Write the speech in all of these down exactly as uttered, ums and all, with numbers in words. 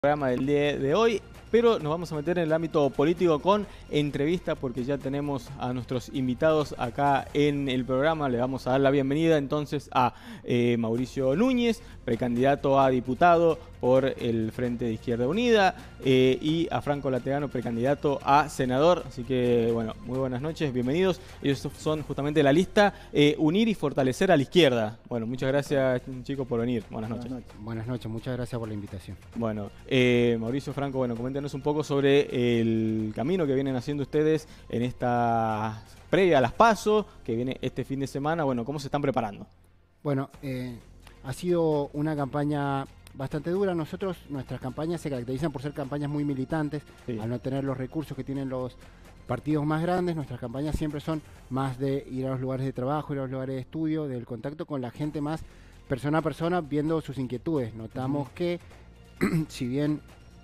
Programa del día de hoy, pero nos vamos a meter en el ámbito político con entrevista porque ya tenemos a nuestros invitados acá en el programa. Le vamos a dar la bienvenida entonces a eh, Mauricio Núñez, precandidato a diputado por el Frente de Izquierda Unida, eh, y a Franco Lategano, precandidato a senador. Así que, bueno, muy buenas noches, bienvenidos. Ellos son justamente la lista eh, Unir y Fortalecer a la Izquierda. Bueno, muchas gracias, chicos, por venir. Buenas noches. Buenas noches, Buenas noches. Muchas gracias por la invitación. Bueno, eh, Mauricio, Franco, bueno, coméntenos un poco sobre el camino que vienen haciendo ustedes en esta previa a las PASO, que viene este fin de semana. Bueno, ¿cómo se están preparando? Bueno, eh, ha sido una campaña bastante dura. Nosotros, nuestras campañas se caracterizan por ser campañas muy militantes. Sí. Al no tener los recursos que tienen los partidos más grandes, nuestras campañas siempre son más de ir a los lugares de trabajo, ir a los lugares de estudio, del contacto con la gente más persona a persona, viendo sus inquietudes. Notamos uh-huh. que, si bien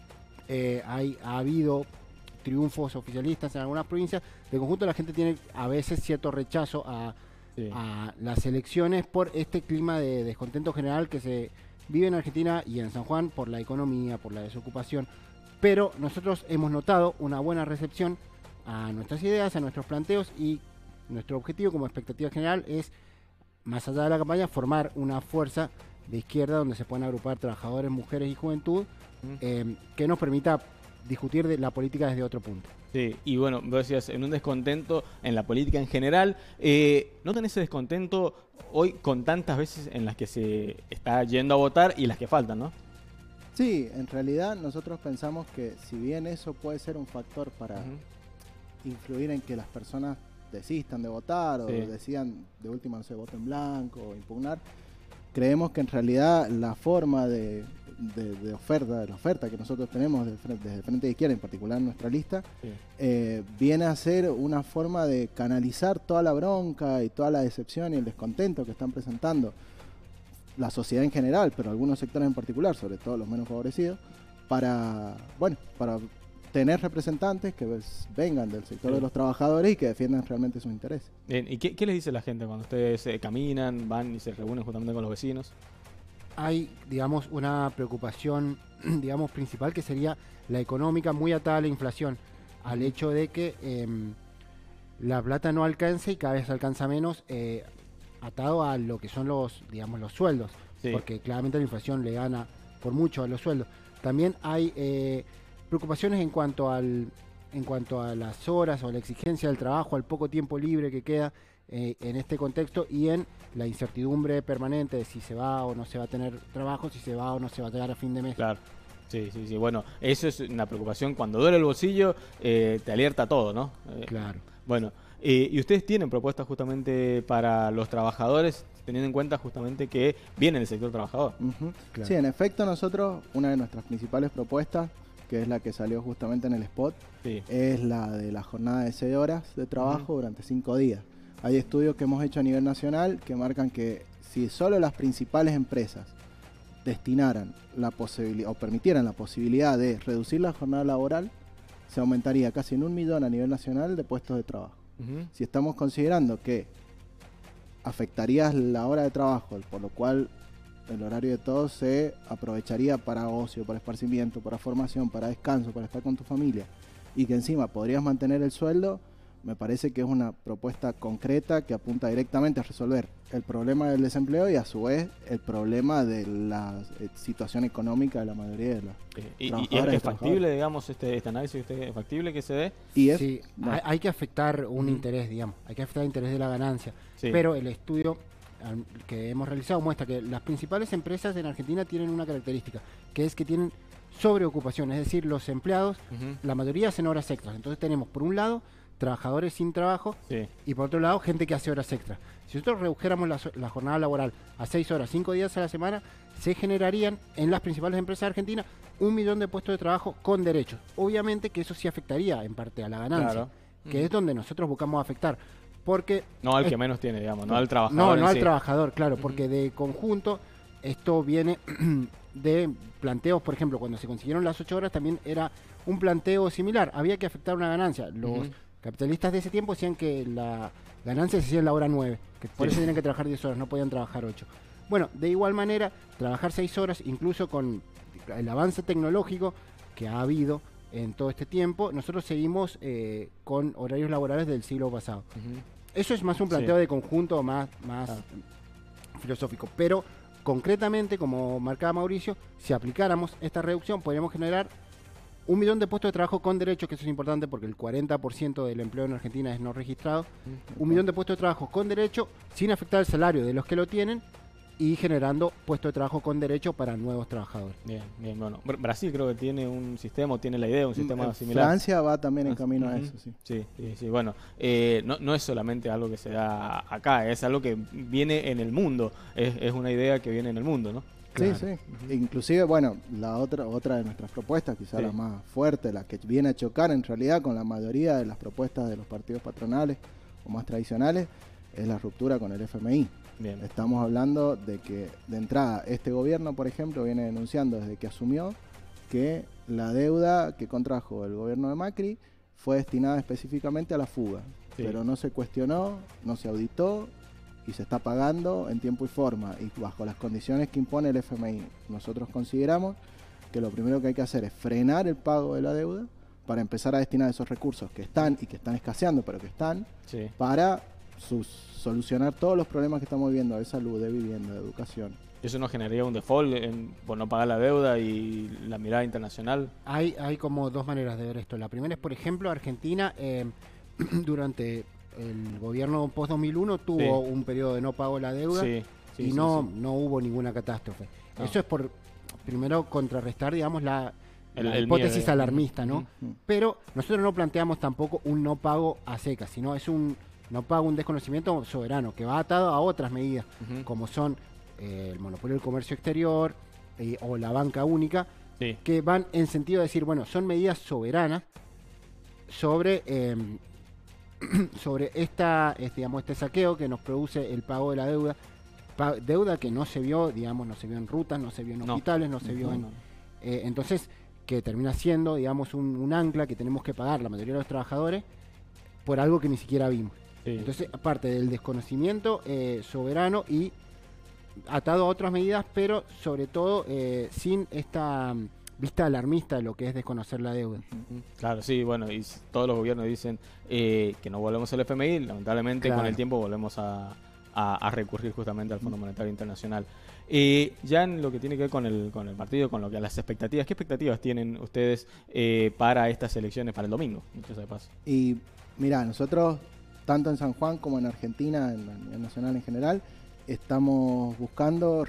eh, hay, ha habido triunfos oficialistas en algunas provincias, de conjunto la gente tiene a veces cierto rechazo a, sí. a las elecciones por este clima de descontento general que se vive en Argentina y en San Juan por la economía, por la desocupación. Pero nosotros hemos notado una buena recepción a nuestras ideas, a nuestros planteos, y nuestro objetivo como expectativa general es, más allá de la campaña, formar una fuerza de izquierda donde se puedan agrupar trabajadores, mujeres y juventud, mm. eh, que nos permita discutir de la política desde otro punto. Sí, y bueno, vos decías, en un descontento en la política en general, eh, ¿no tenés ese descontento hoy con tantas veces en las que se está yendo a votar y las que faltan, no? Sí, en realidad nosotros pensamos que si bien eso puede ser un factor para uh-huh. influir en que las personas desistan de votar o sí. decidan de última, no sé, voto en blanco o impugnar, creemos que en realidad la forma de, de, de oferta, de la oferta que nosotros tenemos desde, desde el Frente de Izquierda, en particular en nuestra lista, sí. eh, viene a ser una forma de canalizar toda la bronca y toda la decepción y el descontento que están presentando la sociedad en general, pero algunos sectores en particular, sobre todo los menos favorecidos, para, bueno, para tener representantes que pues, vengan del sector sí. de los trabajadores y que defiendan realmente sus intereses. Bien, ¿y qué, qué les dice la gente cuando ustedes eh, caminan, van y se reúnen justamente con los vecinos? Hay, digamos, una preocupación, digamos, principal, que sería la económica, muy atada a la inflación, al hecho de que eh, la plata no alcance y cada vez alcanza menos, eh, atado a lo que son los, digamos, los sueldos, sí. porque claramente la inflación le gana por mucho a los sueldos. También hay eh, preocupaciones en cuanto al en cuanto a las horas o la exigencia del trabajo, al poco tiempo libre que queda eh, en este contexto, y en la incertidumbre permanente de si se va o no se va a tener trabajo, si se va o no se va a quedar a fin de mes. Claro. Sí, sí, sí. Bueno, eso es una preocupación. Cuando duele el bolsillo, eh, te alerta todo, ¿no? Eh, claro. Bueno, eh, y ustedes tienen propuestas justamente para los trabajadores, teniendo en cuenta justamente que viene el sector trabajador. Uh-huh. Claro. Sí, en efecto, nosotros, una de nuestras principales propuestas, que es la que salió justamente en el spot, sí. es la de la jornada de seis horas de trabajo uh-huh. durante cinco días. Hay estudios que hemos hecho a nivel nacional que marcan que si solo las principales empresas destinaran la posibilidad o permitieran la posibilidad de reducir la jornada laboral, se aumentaría casi en un millón a nivel nacional de puestos de trabajo. Uh-huh. Si estamos considerando que afectaría la hora de trabajo, por lo cual el horario de todos se aprovecharía para ocio, para esparcimiento, para formación, para descanso, para estar con tu familia, y que encima podrías mantener el sueldo, me parece que es una propuesta concreta que apunta directamente a resolver el problema del desempleo y a su vez el problema de la eh, situación económica de la mayoría de los eh, y, trabajadores. ¿Y es factible, digamos, este, este análisis es factible que se dé? Y es, sí, no. hay, hay que afectar un uh-huh. interés, digamos, hay que afectar el interés de la ganancia, sí. pero el estudio que hemos realizado muestra que las principales empresas en Argentina tienen una característica, que es que tienen sobreocupación, es decir, los empleados, uh-huh. la mayoría hacen horas extras. Entonces tenemos, por un lado, trabajadores sin trabajo, sí. y por otro lado, gente que hace horas extras. Si nosotros redujéramos la, la jornada laboral a seis horas, cinco días a la semana, se generarían en las principales empresas argentinas un millón de puestos de trabajo con derechos. Obviamente que eso sí afectaría en parte a la ganancia, claro. que uh-huh. es donde nosotros buscamos afectar. Porque no al que es, menos tiene, digamos, no al trabajador. No, no al sí. trabajador, claro, porque uh-huh. de conjunto esto viene de planteos, por ejemplo, cuando se consiguieron las ocho horas también era un planteo similar, había que afectar una ganancia. Los uh-huh. capitalistas de ese tiempo decían que la ganancia se hacía en la hora nueve, que por sí. eso tenían que trabajar diez horas, no podían trabajar ocho. Bueno, de igual manera, trabajar seis horas, incluso con el avance tecnológico que ha habido en todo este tiempo, nosotros seguimos eh, con horarios laborales del siglo pasado. Uh-huh. Eso es más un planteo sí. de conjunto, más, más ah. filosófico. Pero concretamente, como marcaba Mauricio, si aplicáramos esta reducción, podríamos generar un millón de puestos de trabajo con derechos, que eso es importante porque el cuarenta por ciento del empleo en Argentina es no registrado. Uh-huh. Un millón de puestos de trabajo con derecho, sin afectar el salario de los que lo tienen, y generando puestos de trabajo con derecho para nuevos trabajadores. Bien, bien, bueno. Brasil creo que tiene un sistema, tiene la idea, un sistema similar. Francia va también en camino uh-huh. a eso, sí. Sí, sí, sí. Bueno, eh, no, no es solamente algo que se da acá, es algo que viene en el mundo, es, es una idea que viene en el mundo, ¿no? Claro. Sí, sí. Uh-huh. Inclusive, bueno, la otra otra de nuestras propuestas, quizá sí. la más fuerte, la que viene a chocar en realidad con la mayoría de las propuestas de los partidos patronales o más tradicionales, es la ruptura con el F M I. Bien. Estamos hablando de que, de entrada, este gobierno, por ejemplo, viene denunciando desde que asumió que la deuda que contrajo el gobierno de Macri fue destinada específicamente a la fuga, sí. pero no se cuestionó, no se auditó y se está pagando en tiempo y forma y bajo las condiciones que impone el F M I. Nosotros consideramos que lo primero que hay que hacer es frenar el pago de la deuda para empezar a destinar esos recursos que están y que están escaseando, pero que están, sí. para sus solucionar todos los problemas que estamos viviendo de salud, de vivienda, de educación. ¿Eso no generaría un default en, por no pagar la deuda y la mirada internacional? Hay, hay como dos maneras de ver esto. La primera es, por ejemplo, Argentina eh, durante el gobierno post dos mil uno tuvo sí. un periodo de no pago de la deuda sí, sí, y sí, no, sí. no hubo ninguna catástrofe. No. Eso es por, primero, contrarrestar, digamos, la, el, la el hipótesis miedo. alarmista, ¿no? Uh-huh. Pero nosotros no planteamos tampoco un no pago a secas, sino es un no pago, un desconocimiento soberano que va atado a otras medidas, uh-huh. como son eh, el monopolio del comercio exterior eh, o la banca única, sí. que van en sentido de decir, bueno, son medidas soberanas sobre eh, sobre esta, este, digamos, este saqueo que nos produce el pago de la deuda, pa- deuda que no se vio, digamos, no se vio en rutas, no se vio en no. hospitales, no se vio no, en... No. Eh, entonces, que termina siendo, digamos, un, un ancla que tenemos que pagar la mayoría de los trabajadores por algo que ni siquiera vimos. Sí. Entonces, aparte del desconocimiento eh, soberano y atado a otras medidas, pero sobre todo eh, sin esta vista alarmista de lo que es desconocer la deuda. Claro, sí, bueno, y todos los gobiernos dicen eh, que no volvemos al F M I, lamentablemente claro. con el tiempo volvemos a, a, a recurrir justamente al Fondo Monetario Internacional. Eh, ya en lo que tiene que ver con el, con el partido, con lo que las expectativas, ¿qué expectativas tienen ustedes eh, para estas elecciones, para el domingo? Muchas de paso. Y mira, nosotros tanto en San Juan como en Argentina, en la nivel nacional en general, estamos buscando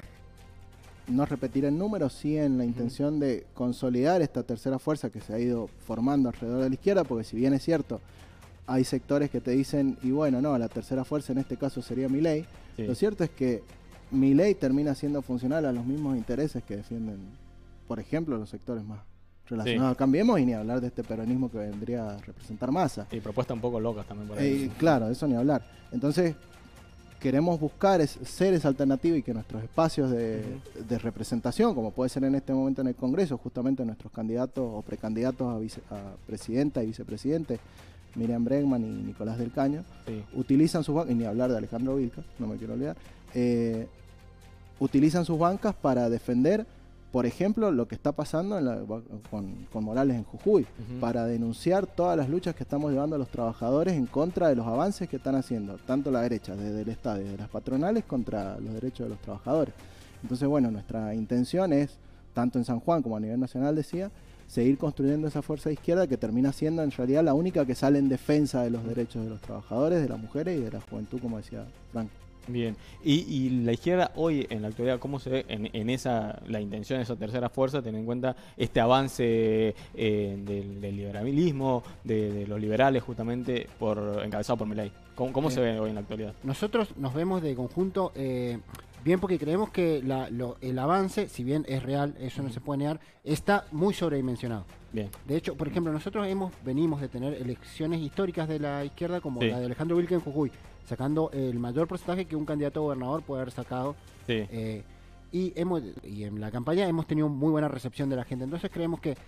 no repetir el número, sí en la intención uh-huh. de consolidar esta tercera fuerza que se ha ido formando alrededor de la izquierda, porque si bien es cierto, hay sectores que te dicen, y bueno, no, la tercera fuerza en este caso sería Milei, sí. lo cierto es que Milei termina siendo funcional a los mismos intereses que defienden, por ejemplo, los sectores más relacionados. Sí. Cambiemos y ni hablar de este peronismo que vendría a representar Massa. Y propuestas un poco locas también por ahí. Eh, claro, eso ni hablar. Entonces, queremos buscar es, ser esa alternativa y que nuestros espacios de, uh-huh. de representación, como puede ser en este momento en el Congreso, justamente nuestros candidatos o precandidatos a, vice, a presidenta y vicepresidente, Miriam Bregman y Nicolás del Caño, sí. utilizan sus bancas, y ni hablar de Alejandro Vilca, no me quiero olvidar, eh, utilizan sus bancas para defender, por ejemplo, lo que está pasando en la, con, con Morales en Jujuy, uh-huh. para denunciar todas las luchas que estamos llevando a los trabajadores en contra de los avances que están haciendo, tanto la derecha, desde el Estado y desde las patronales, contra los derechos de los trabajadores. Entonces, bueno, nuestra intención es, tanto en San Juan como a nivel nacional, decía, seguir construyendo esa fuerza de izquierda que termina siendo en realidad la única que sale en defensa de los derechos de los trabajadores, de las mujeres y de la juventud, como decía Franco. Bien, y, y la izquierda hoy en la actualidad, ¿cómo se ve en, en esa la intención de esa tercera fuerza, teniendo en cuenta este avance eh, del, del liberalismo, de, de los liberales justamente por encabezado por Milei? ¿Cómo, cómo eh, se ve hoy en la actualidad? Nosotros nos vemos de conjunto, eh, bien porque creemos que la, lo, el avance, si bien es real, eso no se puede negar, está muy sobredimensionado. Bien. De hecho, por ejemplo, nosotros hemos venimos de tener elecciones históricas de la izquierda como sí. la de Alejandro Vilca en Jujuy, sacando el mayor porcentaje que un candidato a gobernador puede haber sacado. Sí. Eh, y, hemos, y en la campaña hemos tenido muy buena recepción de la gente. Entonces creemos que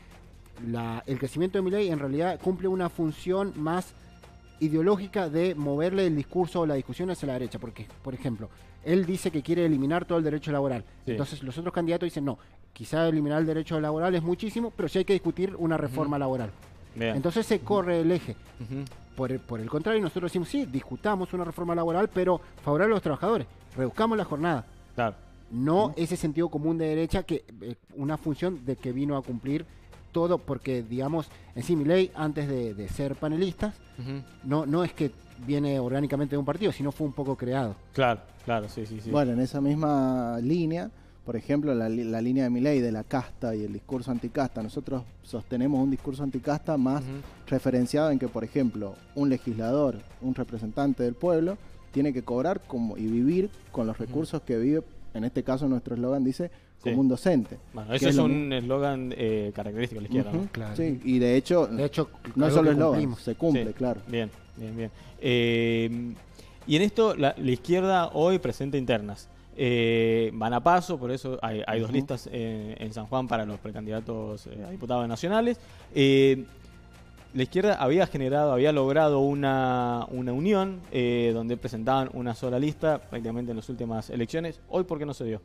la, el crecimiento de Milei en realidad cumple una función más ideológica de moverle el discurso o la discusión hacia la derecha. Porque, por ejemplo, él dice que quiere eliminar todo el derecho laboral. Sí. Entonces los otros candidatos dicen, no, quizá eliminar el derecho laboral es muchísimo, pero sí hay que discutir una reforma uh-huh. laboral. Bien. Entonces se corre el eje. Uh-huh. Por, el, por el contrario, nosotros decimos, sí, discutamos una reforma laboral, pero favorable a los trabajadores, reduzcamos la jornada. Claro. No uh-huh. ese sentido común de derecha, que eh, una función de que vino a cumplir todo, porque digamos, en sí, Milei, antes de, de ser panelistas, uh-huh. no, no es que viene orgánicamente de un partido, sino fue un poco creado. Claro, claro, sí, sí, sí. Bueno, en esa misma línea, por ejemplo, la, la línea de Milei de la casta y el discurso anticasta, nosotros sostenemos un discurso anticasta más uh-huh. referenciado en que, por ejemplo, un legislador, un representante del pueblo, tiene que cobrar como y vivir con los recursos uh-huh. que vive, en este caso nuestro eslogan dice, como sí. un docente. Bueno, eso es, es un eslogan eh, característico de la izquierda, uh-huh. ¿no? Claro. Sí, y de hecho, de hecho no es solo eslogan, se cumple, sí. claro. Bien, bien, bien. Eh, y en esto, la, la izquierda hoy presenta internas. Eh, van a paso, por eso hay, hay uh-huh. dos listas en, en San Juan para los precandidatos eh, a diputados nacionales. Eh, la izquierda había generado, había logrado una, una unión eh, donde presentaban una sola lista prácticamente en las últimas elecciones. Hoy, ¿por qué no se dio?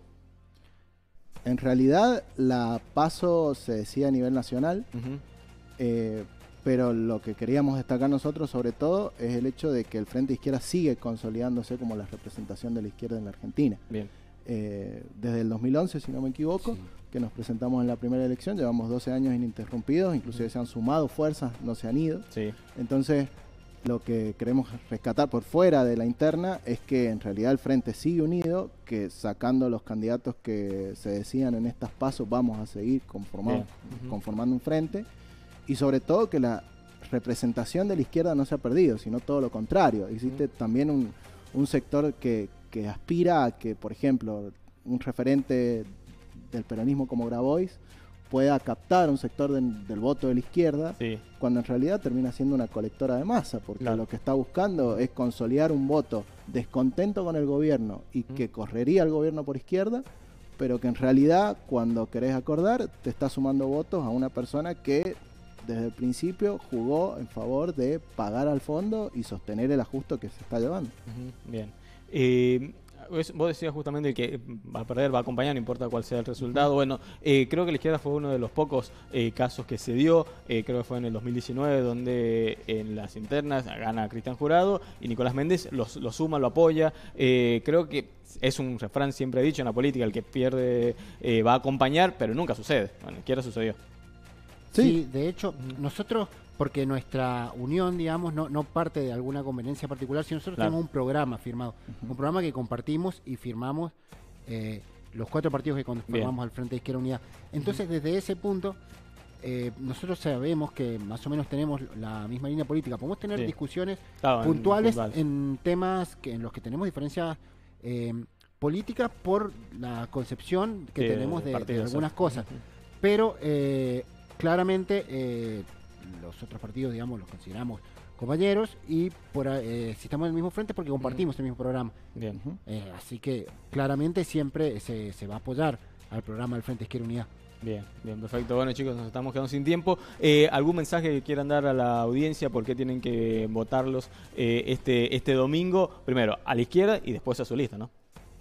En realidad, la PASO se decía a nivel nacional, uh-huh. eh, pero lo que queríamos destacar nosotros, sobre todo, es el hecho de que el Frente Izquierda sigue consolidándose como la representación de la izquierda en la Argentina. Bien. Eh, desde el dos mil once, si no me equivoco, sí. que nos presentamos en la primera elección, llevamos doce años ininterrumpidos, inclusive uh-huh. se han sumado fuerzas, no se han ido. Sí. Entonces, lo que queremos rescatar por fuera de la interna es que en realidad el Frente sigue unido, que sacando los candidatos que se decían en estas pasos vamos a seguir conformando, uh-huh. conformando un frente, y sobre todo que la representación de la izquierda no se ha perdido, sino todo lo contrario. Existe uh-huh. también un, un sector que, que aspira a que, por ejemplo, un referente del peronismo como Grabois pueda captar un sector de, del voto de la izquierda, sí. cuando en realidad termina siendo una colectora de masa, porque claro. lo que está buscando es consolidar un voto descontento con el gobierno y mm. que correría el gobierno por izquierda, pero que en realidad cuando querés acordar te está sumando votos a una persona que desde el principio jugó en favor de pagar al fondo y sostener el ajuste que se está llevando. Uh-huh. Bien. Eh, Vos decías justamente que va a perder, va a acompañar, no importa cuál sea el resultado. Bueno, eh, creo que la izquierda fue uno de los pocos eh, casos que se dio, eh, creo que fue en el dos mil diecinueve, donde en las internas gana Cristian Jurado y Nicolás Méndez lo, lo suma, lo apoya. Eh, creo que es un refrán siempre dicho en la política, el que pierde eh, va a acompañar, pero nunca sucede. Bueno, la izquierda sucedió. Sí, sí de hecho, uh-huh. nosotros... porque nuestra unión, digamos, no, no parte de alguna conveniencia particular, sino nosotros claro. tenemos un programa firmado, uh-huh. un programa que compartimos y firmamos eh, los cuatro partidos que conformamos al Frente de Izquierda Unida. Entonces, uh-huh. desde ese punto, eh, nosotros sabemos que más o menos tenemos la misma línea política. Podemos tener sí. discusiones claro, puntuales en, en temas que en los que tenemos diferencias eh, políticas por la concepción que sí, tenemos de, de, de algunas cosas. Uh-huh. Pero, eh, claramente... Eh, los otros partidos, digamos, los consideramos compañeros y por eh, si estamos en el mismo frente porque compartimos uh-huh. el mismo programa. Bien. Uh-huh. Eh, así que claramente siempre se, se va a apoyar al programa del Frente Izquierda Unida. Bien, bien, perfecto. Bueno, chicos, nos estamos quedando sin tiempo. Eh, ¿Algún mensaje que quieran dar a la audiencia? ¿Por qué tienen que votarlos eh, este, este domingo? Primero a la izquierda y después a su lista, ¿no?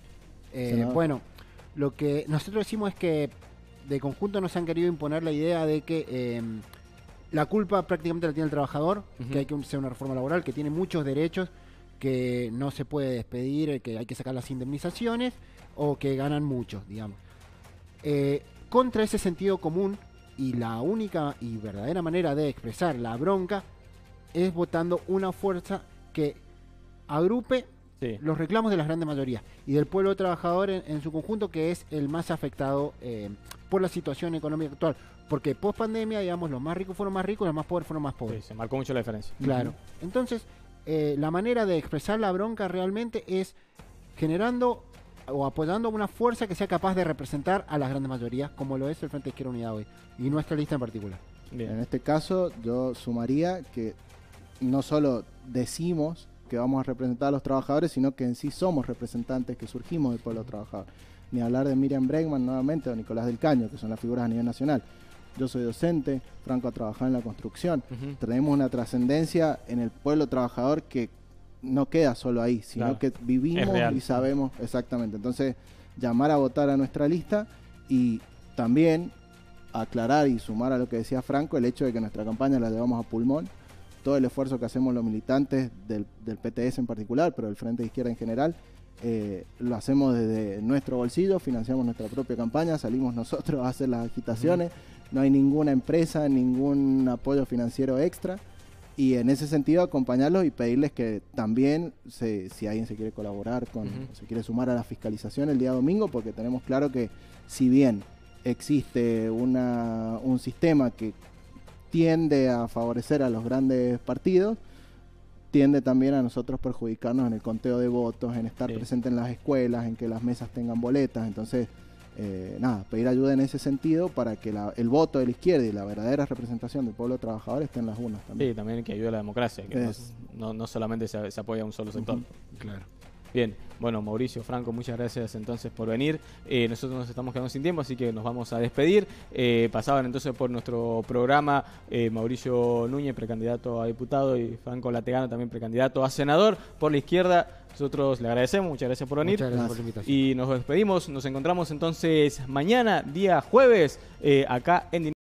Eh, sí, ¿no? Bueno, lo que nosotros decimos es que de conjunto nos han querido imponer la idea de que... Eh, la culpa prácticamente la tiene el trabajador, uh-huh. que hay que hacer una reforma laboral, que tiene muchos derechos, que no se puede despedir, que hay que sacar las indemnizaciones, o que ganan mucho, digamos. Eh, contra ese sentido común, y la única y verdadera manera de expresar la bronca, es votando una fuerza que agrupe sí. los reclamos de las grandes mayorías, y del pueblo trabajador en, en su conjunto, que es el más afectado eh, por la situación económica actual. Porque post pandemia, digamos, los más ricos fueron más ricos, los más pobres fueron más pobres. Sí, se marcó mucho la diferencia. Claro. Uh-huh. Entonces, eh, la manera de expresar la bronca realmente es generando o apoyando una fuerza que sea capaz de representar a las grandes mayorías, como lo es el Frente Izquierda Unida hoy, y nuestra lista en particular. Bien. En este caso, yo sumaría que no solo decimos que vamos a representar a los trabajadores, sino que en sí somos representantes que surgimos del pueblo trabajador. Ni hablar de Miriam Bregman nuevamente o Nicolás del Caño, que son las figuras a nivel nacional. Yo soy docente, Franco ha trabajado en la construcción. Uh-huh. Tenemos una trascendencia en el pueblo trabajador que no queda solo ahí, sino claro. que vivimos y sabemos exactamente. Entonces, llamar a votar a nuestra lista y también aclarar y sumar a lo que decía Franco, el hecho de que nuestra campaña la llevamos a pulmón. Todo el esfuerzo que hacemos los militantes del, del P T S en particular, pero del Frente de Izquierda en general, eh, lo hacemos desde nuestro bolsillo, financiamos nuestra propia campaña, salimos nosotros a hacer las agitaciones, no hay ninguna empresa, ningún apoyo financiero extra, y en ese sentido acompañarlos y pedirles que también, se, si alguien se quiere colaborar, con, uh-huh. se quiere sumar a la fiscalización el día domingo, porque tenemos claro que si bien existe una, un sistema que tiende a favorecer a los grandes partidos, tiende también a nosotros perjudicarnos en el conteo de votos, en estar sí. presente en las escuelas, en que las mesas tengan boletas. Entonces, eh, nada, pedir ayuda en ese sentido para que la, el voto de la izquierda y la verdadera representación del pueblo trabajador esté en las urnas también. Sí, también que ayude a la democracia, que no, no, no solamente se, se apoya a un solo sector. Uh-huh. Claro. Bien, bueno, Mauricio, Franco, muchas gracias entonces por venir. Eh, nosotros nos estamos quedando sin tiempo, así que nos vamos a despedir. Eh, pasaban entonces por nuestro programa eh, Mauricio Núñez, precandidato a diputado, y Franco Lategano, también precandidato a senador por la izquierda. Nosotros le agradecemos, muchas gracias por venir. Muchas gracias por la invitación. Y nos despedimos, nos encontramos entonces mañana, día jueves, eh, acá en